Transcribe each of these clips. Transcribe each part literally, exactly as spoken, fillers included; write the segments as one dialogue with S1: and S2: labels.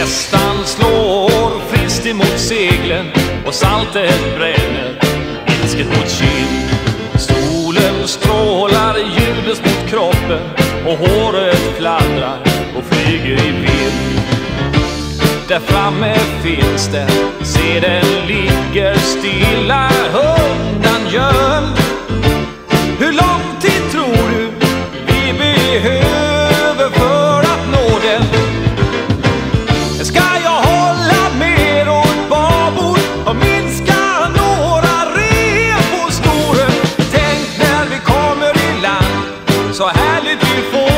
S1: Västan slår friskt emot seglen och saltet bränner ilsket mot kind. Solen strålar ljudlöst mot kroppen och håret fladdrar och flyger i vind. Där framme finns den, se den ligger stilla undangömd. Hur lång tid tror du vi behöver för att nå den? Ska jag hålla mer åt babord och minska några rev på snoren? Tänk när vi kommer i land, så härligt vi får.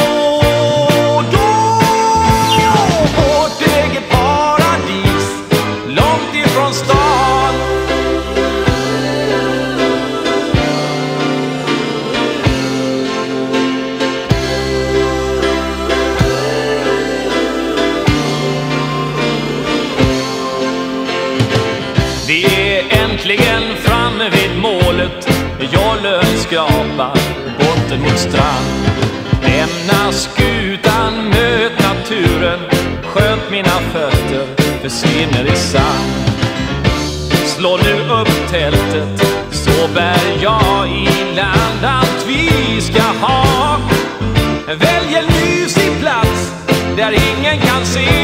S1: Vi är äntligen framme vid målet. Jollen skrapar botten mot strand. Lämna skutan, möt naturen. Sköt mina fötter, försvinner i sand. Slå nu upp tältet, så bär jag i land allt vi ska ha. Välj en mysig plats där ingen kan se